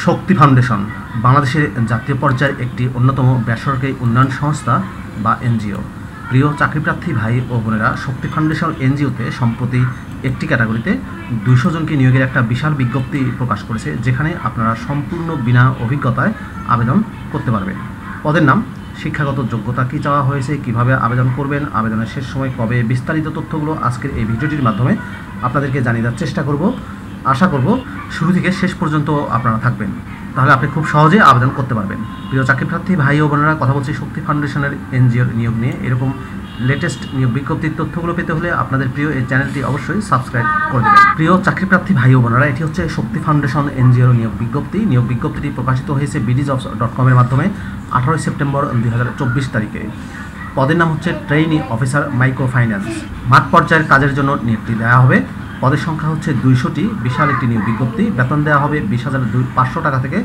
শক্তি foundation বাংলাদেশের জাতীয় পর্যায়ের একটি অন্যতম বেসরকারি উন্নয়ন সংস্থা বা এনজিও। প্রিয় চাকরিপ্রার্থী ভাই ও বোনেরা, শক্তি ফাউন্ডেশন এনজিওতে সম্প্রতি একটি ক্যাটাগরিতে 200 জনকে নিয়োগের একটা বিশাল বিজ্ঞপ্তি প্রকাশ করেছে, যেখানে আপনারা সম্পূর্ণ বিনা অভিজ্ঞতায় আবেদন করতে পারবেন। পদের নাম, শিক্ষাগত যোগ্যতা কী চাওয়া হয়েছে, কিভাবে আবেদন করবেন, আবেদনের শেষ সময় কবে, বিস্তারিত তথ্যগুলো আজকের এই ভিডিওটির মাধ্যমে আপনাদেরকে জানিয়ে দেওয়ার চেষ্টা করব। আশা করব শুরু থেকে শেষ পর্যন্ত আপনারা থাকবেন, তাহলে আপনি খুব সহজে আবেদন করতে পারবেন। প্রিয় চাকরিপ্রার্থী ভাই ও বোনেরা, কথা বলছি শক্তি ফাউন্ডেশনের এনজিওর নিয়োগ নিয়ে। এরকম লেটেস্ট নিয়োগ বিজ্ঞপ্তির তথ্যগুলো পেতে হলে আপনাদের প্রিয় এই চ্যানেলটি অবশ্যই সাবস্ক্রাইব করে দেবেন। প্রিয় চাকরিপ্রার্থী ভাই ও বোনেরা, এটি হচ্ছে শক্তি ফাউন্ডেশন এনজিওর নিয়োগ বিজ্ঞপ্তি। নিয়োগ বিজ্ঞপ্তিটি প্রকাশিত হয়েছে bdjobs.com এর মাধ্যমে 18 সেপ্টেম্বর 2024 তারিখে। পদের নাম হচ্ছে ট্রেইনি অফিসার মাইক্রো ফাইন্যান্স। মাঠ পর্যায়ের কাজের জন্য নিয়োগটি দেওয়া হবে। পদের সংখ্যা হচ্ছে 200টি। বিশাল একটি নিয়োগ বিজ্ঞপ্তি। বেতন দেওয়া হবে 20,500 টাকা থেকে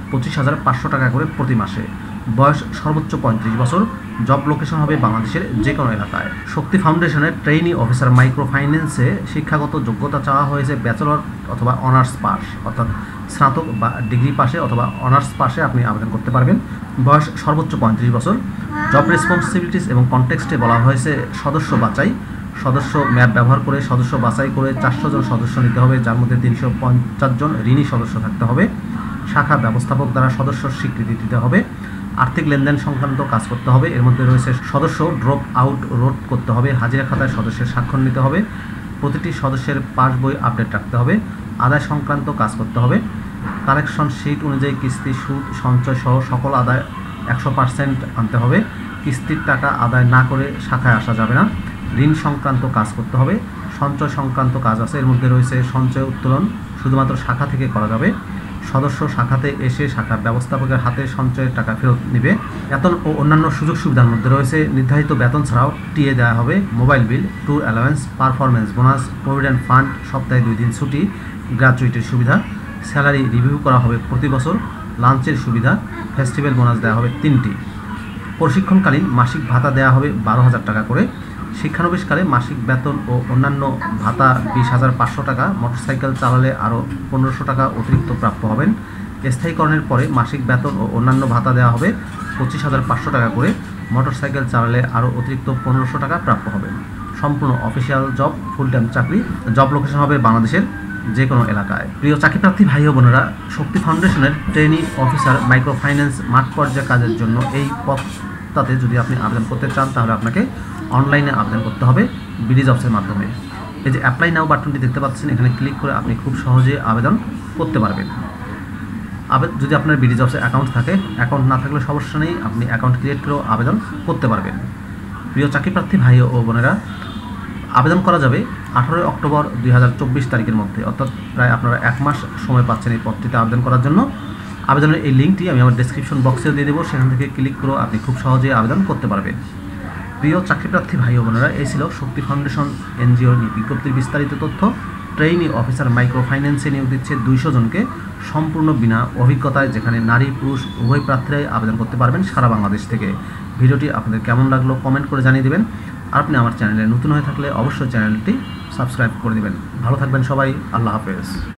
25,500 টাকা করে প্রতি মাসে। বয়স সর্বোচ্চ 35 বছর। জব লোকেশন হবে বাংলাদেশের যে কোনো এলাকায়। শক্তি ফাউন্ডেশনের ট্রেইনি অফিসার মাইক্রো ফাইন্যান্সে শিক্ষাগত যোগ্যতা চাওয়া হয়েছে ব্যাচেলর অথবা অনার্স পাস, অর্থাৎ স্নাতক বা ডিগ্রি পাশে অথবা অনার্স পাশে আপনি আবেদন করতে পারবেন। বয়স সর্বোচ্চ 35 বছর। জব রেসপন্সিবিলিটিস এবং কনটেক্সটে বলা হয়েছে সদস্য বাছাই। সদস্য ম্যাপ ব্যবহার করে সদস্য বাছাই করে 400 জন সদস্য নিতে হবে, যার মধ্যে 350 জন ঋণী সদস্য থাকতে হবে। শাখা ব্যবস্থাপক দ্বারা সদস্য স্বীকৃতি দিতে হবে। আর্থিক লেনদেন সংক্রান্ত কাজ করতে হবে। এর মধ্যে রয়েছে সদস্য ড্রপ আউট রোড করতে হবে, হাজিরা খাতায় সদস্যের স্বাক্ষর নিতে হবে, প্রতিটি সদস্যের পাস বই আপডেট রাখতে হবে, আদায় সংক্রান্ত কাজ করতে হবে। কালেকশন শিট অনুযায়ী কিস্তি, সুদ, সঞ্চয় সহ সকল আদায় 100% আনতে হবে। কিস্তির টাকা আদায় না করে শাখায় আসা যাবে না। ঋণ সংক্রান্ত কাজ করতে হবে। সঞ্চয় সংক্রান্ত কাজ আছে, এর মধ্যে রয়েছে সঞ্চয় উত্তোলন শুধুমাত্র শাখা থেকে করা যাবে। সদস্য শাখাতে এসে শাখা ব্যবস্থাপকের হাতে সঞ্চয়ের টাকা ফেরত নেবে। বেতন ও অন্যান্য সুযোগ সুবিধার মধ্যে রয়েছে নির্ধারিত বেতন ছাড়াও টিএ দেওয়া হবে, mobile bill, tour allowance, performance bonus, provident fund, সপ্তাহে 2 দিন ছুটি, গ্র্যাচুইটির সুবিধা, স্যালারি রিভিউ করা হবে প্রতি বছর, লাঞ্চের সুবিধা, ফেস্টিভ্যাল বোনাস দেওয়া হবে 3টি। প্রশিক্ষণকালীন মাসিক ভাতা দেওয়া হবে 12,000 টাকা করে। শিক্ষানবিশকালে মাসিক বেতন ও অন্যান্য ভাতা 20,500 টাকা। মোটরসাইকেল চালালে আরও 1500 টাকা অতিরিক্ত প্রাপ্য হবেন। স্থায়ীকরণের পরে মাসিক বেতন ও অন্যান্য ভাতা দেওয়া হবে 25,500 টাকা করে। মোটরসাইকেল চালালে আরও অতিরিক্ত 1500 টাকা প্রাপ্য হবেন। সম্পূর্ণ অফিসিয়াল জব, ফুল টাইম চাকরি। জব লোকেশন হবে বাংলাদেশের যে কোনো এলাকায়। প্রিয় চাকরিপ্রার্থী ভাই ও বোনেরা, শক্তি ফাউন্ডেশনের ট্রেনি অফিসার মাইক্রো ফাইন্যান্স মাঠ পর্যায়ে কাজের জন্য এই পদটাতে যদি আপনি আবেদন করতে চান, তাহলে আপনাকে অনলাইনে আবেদন করতে হবে bdjobs-এর মাধ্যমে। এই যে অ্যাপ্লাই নাও বাটনটি দেখতে পাচ্ছেন, এখানে ক্লিক করে আপনি খুব সহজে আবেদন করতে পারবেন। যদি আপনার bdjobs-এ অ্যাকাউন্ট থাকে, অ্যাকাউন্ট না থাকলে সমস্যা নেই, আপনি অ্যাকাউন্ট ক্রিয়েট করেও আবেদন করতে পারবেন। প্রিয় চাকরিপ্রার্থী ভাই ও বোনেরা, আবেদন করা যাবে 18 অক্টোবর 2024 তারিখের মধ্যে, অর্থাৎ প্রায় আপনারা 1 মাস সময় পাচ্ছেন এই পদটিতে আবেদন করার জন্য। আবেদনের এই লিঙ্কটি আমি আমার ডেসক্রিপশন বক্সেও দিয়ে দেবো, সেখান থেকে ক্লিক করেও আপনি খুব সহজে আবেদন করতে পারবেন। প্রিয় চাকরিপ্রার্থী ভাই ও বোনেরা, এই ছিল শক্তি ফাউন্ডেশন এনজিওর বিজ্ঞপ্তির বিস্তারিত তথ্য। ট্রেইনি অফিসার মাইক্রো ফাইন্যান্সে নিয়োগ দিচ্ছে 200 জনকে সম্পূর্ণ বিনা অভিজ্ঞতায়, যেখানে নারী পুরুষ উভয় প্রার্থীরাই আবেদন করতে পারবেন সারা বাংলাদেশ থেকে। ভিডিওটি আপনাদের কেমন লাগলো কমেন্ট করে জানিয়ে দেবেন। আর আপনি আমার চ্যানেলে নতুন হয়ে থাকলে অবশ্যই চ্যানেলটি সাবস্ক্রাইব করে দেবেন। ভালো থাকবেন সবাই। আল্লাহ হাফেজ।